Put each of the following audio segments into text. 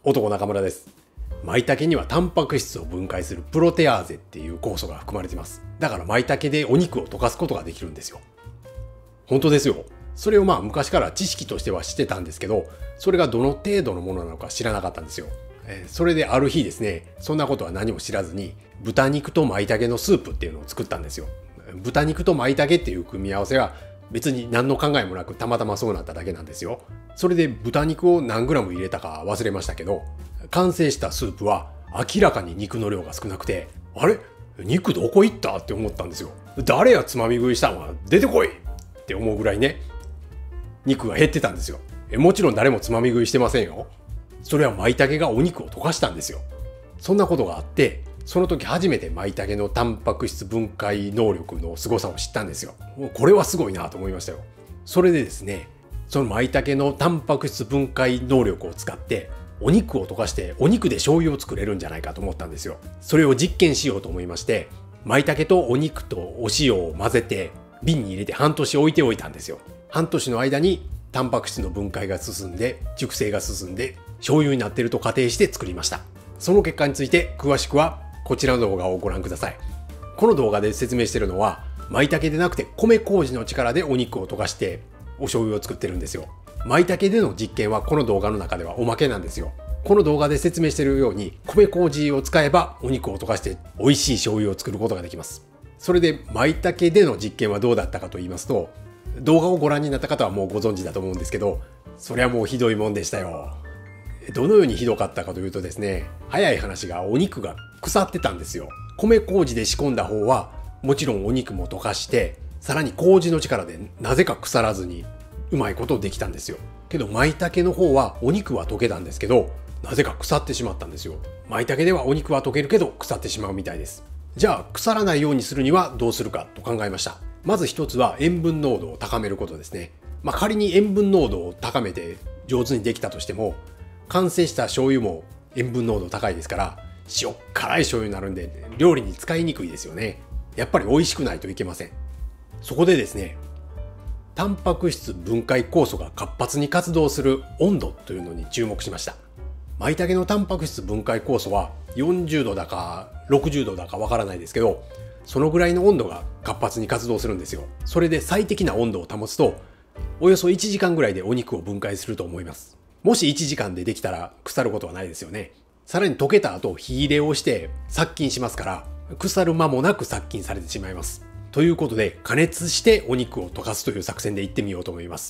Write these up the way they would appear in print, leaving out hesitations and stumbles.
男中村です。舞茸にはタンパク質を分解するプロテアーゼっていう酵素が含まれています。だから舞茸でお肉を溶かすことができるんですよ。本当ですよ。それを昔から知識としては知ってたんですけど、それがどの程度のものなのか知らなかったんですよ。それである日ですね、そんなことは何も知らずに豚肉と舞茸のスープっていうのを作ったんですよ。豚肉と舞茸っていう組み合わせは別に何の考えもなくたまたまそうなっただけなんですよ。それで豚肉を何グラム入れたか忘れましたけど、完成したスープは明らかに肉の量が少なくて、あれ肉どこ行ったって思ったんですよ。誰やつまみ食いしたんは、出てこいって思うぐらいね、肉が減ってたんですよ。もちろん誰もつまみ食いしてませんよ。それは舞茸がお肉を溶かしたんですよ。そんなことがあって、その時初めて舞茸のタンパク質分解能力の凄さを知ったんですよ。これはすごいなと思いましたよ。それでですね、その舞茸のタンパク質分解能力を使ってお肉を溶かしてお肉で醤油を作れるんじゃないかと思ったんですよ。それを実験しようと思いまして、舞茸とお肉とお塩を混ぜて瓶に入れて半年置いておいたんですよ。半年の間にタンパク質の分解が進んで熟成が進んで醤油になっていると仮定して作りました。その結果について詳しくはこちらの動画をご覧ください。この動画で説明しているのは舞茸でなくて米麹の力でお肉を溶かしてお醤油を作ってるんですよ。舞茸での実験はこの動画の中ではおまけなんですよ。この動画で説明しているように米麹を使えばお肉を溶かして美味しい醤油を作ることができます。それで舞茸での実験はどうだったかと言いますと、動画をご覧になった方はもうご存知だと思うんですけど、それはもうひどいもんでしたよ。どのようにひどかったかというとですね、早い話がお肉が腐ってたんですよ。米麹で仕込んだ方はもちろんお肉も溶かして、さらに麹の力でなぜか腐らずにうまいことできたんですよ。けど舞茸の方はお肉は溶けたんですけど、なぜか腐ってしまったんですよ。舞茸ではお肉は溶けるけど腐ってしまうみたいです。じゃあ腐らないようにするにはどうするかと考えました。まず一つは塩分濃度を高めることですね。仮に塩分濃度を高めて上手にできたとしても、完成した醤油も塩分濃度高いですから塩辛い醤油になるんで料理に使いにくいですよね。やっぱり美味しくないといけません。そこでですね、タンパク質分解酵素が活発に活動する温度というのに注目しました。舞茸のタンパク質分解酵素は40度だか60度だかわからないですけど、そのぐらいの温度が活発に活動するんですよ。それで最適な温度を保つとおよそ1時間ぐらいでお肉を分解すると思います。もし1時間でできたら腐ることはないですよね。さらに溶けた後火入れをして殺菌しますから、腐る間もなく殺菌されてしまいます。ということで加熱してお肉を溶かすという作戦でいってみようと思います。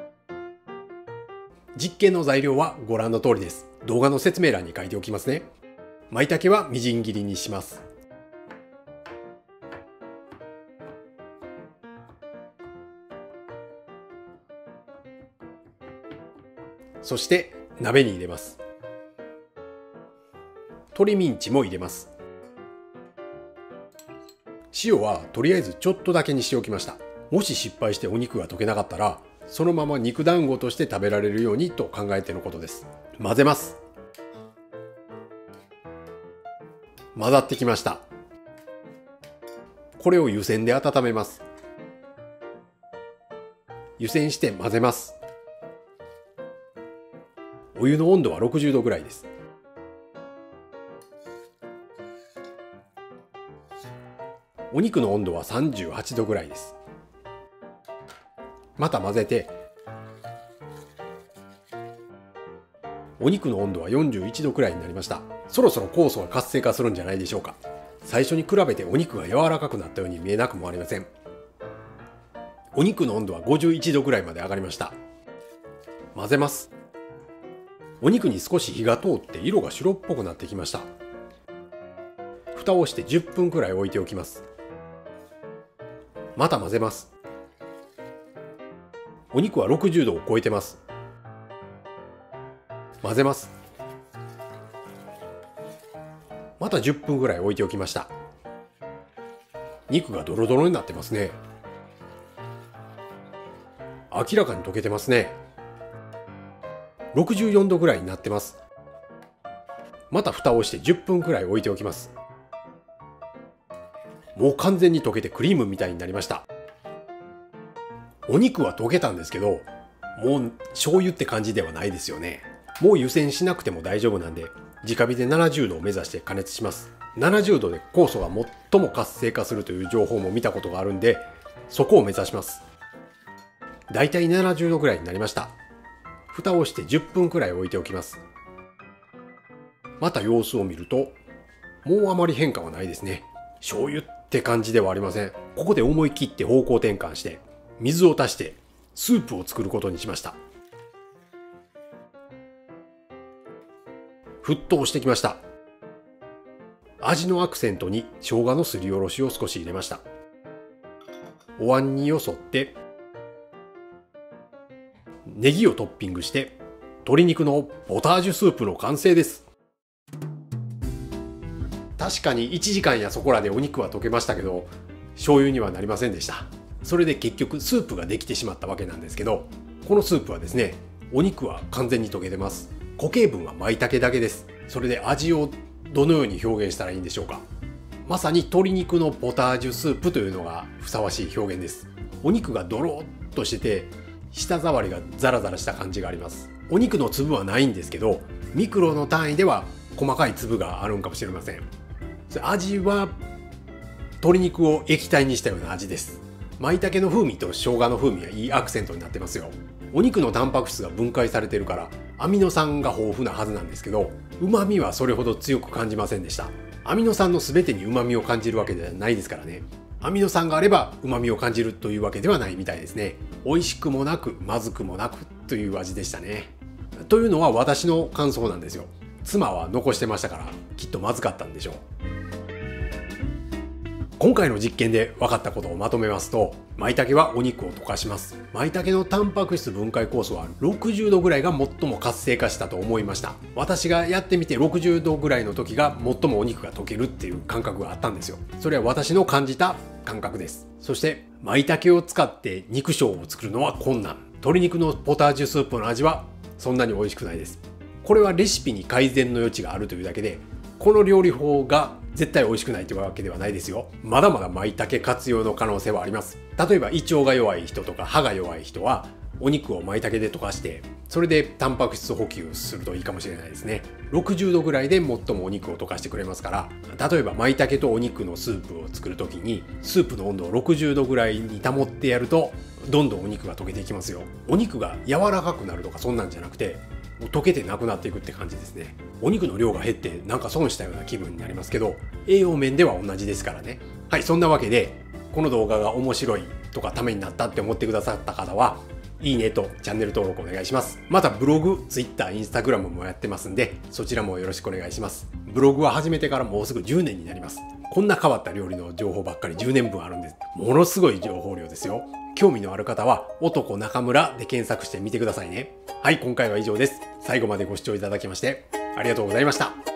実験の材料はご覧の通りです。動画の説明欄に書いておきますね。舞茸はみじん切りにします。そして鍋に入れます。鶏ミンチも入れます。塩はとりあえずちょっとだけにしておきました。もし失敗してお肉が溶けなかったら、そのまま肉団子として食べられるようにと考えてのことです。混ぜます。混ざってきました。これを湯煎で温めます。湯煎して混ぜます。お湯の温度は60度ぐらいです。お肉の温度は38度ぐらいです。また混ぜて、お肉の温度は41度くらいになりました。そろそろ酵素が活性化するんじゃないでしょうか。最初に比べてお肉が柔らかくなったように見えなくもありません。お肉の温度は51度くらいまで上がりました。混ぜます。お肉に少し火が通って色が白っぽくなってきました。蓋をして10分くらい置いておきます。また混ぜます。お肉は60度を超えてます。混ぜます。また10分くらい置いておきました。肉がドロドロになってますね。明らかに溶けてますね。64度ぐらいになってます。また蓋をして10分くらい置いておきます。もう完全に溶けてクリームみたいになりました。お肉は溶けたんですけど、もう醤油って感じではないですよね。 もう湯煎しなくても大丈夫なんで、直火で70度を目指して加熱します。70度で酵素が最も活性化するという情報も見たことがあるんで、そこを目指します。だいたい70度ぐらいになりました。蓋をして10分くらい置いておきます。また様子を見ると、もうあまり変化はないですね。醤油って感じではありません。ここで思い切って方向転換して、水を足してスープを作ることにしました。沸騰してきました。味のアクセントに生姜のすりおろしを少し入れました。お椀によそってネギをトッピングして鶏肉のポタージュスープの完成です。確かに1時間やそこらでお肉は溶けましたけど、醤油にはなりませんでした。それで結局スープができてしまったわけなんですけど、このスープはですね、お肉は完全に溶けてます。固形分は舞茸だけです。それで味をどのように表現したらいいんでしょうか。まさに鶏肉のポタージュスープというのがふさわしい表現です。お肉がドローッとしてて、舌触りがザラザラした感じがあります。お肉の粒はないんですけど、ミクロの単位では細かい粒があるんかもしれません。味は鶏肉を液体にしたような味です。舞茸の風味と生姜の風味はいいアクセントになってますよ。お肉のタンパク質が分解されてるからアミノ酸が豊富なはずなんですけど、旨味はそれほど強く感じませんでした。アミノ酸の全てに旨味を感じるわけではないですからね。アミノ酸があれば旨味を感じるというわけではないみたいですね。美味しくもなくまずくもなくという味でしたね。というのは私の感想なんですよ。妻は残してましたからきっとまずかったんでしょう。今回の実験で分かったことをまとめますと、舞茸はお肉を溶かします。舞茸のタンパク質分解酵素は60度ぐらいが最も活性化したと思いました。私がやってみて60度ぐらいの時が最もお肉が溶けるっていう感覚があったんですよ。それは私の感じた感覚です。そして舞茸を使って肉醤を作るのは困難。鶏肉のポタージュスープの味はそんなに美味しくないです。これはレシピに改善の余地があるというだけで、この料理法が絶対美味しくないというわけではないですよ。まだまだ舞茸活用の可能性はあります。例えば胃腸が弱い人とか歯が弱い人はお肉を舞茸で溶かしてそれでタンパク質補給するといいかもしれないですね。60度ぐらいで最もお肉を溶かしてくれますから、例えば舞茸とお肉のスープを作る時にスープの温度を60度ぐらいに保ってやるとどんどんお肉が溶けていきますよ。お肉が柔らかくなるとかそんなんじゃなくて、もう溶けてなくなっていくって感じですね。お肉の量が減ってなんか損したような気分になりますけど、栄養面では同じですからね。はい、そんなわけでこの動画が面白いとかためになったって思ってくださった方はいいねとチャンネル登録お願いします。またブログ、Twitter、Instagram もやってますんで、そちらもよろしくお願いします。ブログは始めてからもうすぐ10年になります。こんな変わった料理の情報ばっかり10年分あるんです。ものすごい情報量ですよ。興味のある方は男中村で検索してみてくださいね。はい、今回は以上です。最後までご視聴いただきましてありがとうございました。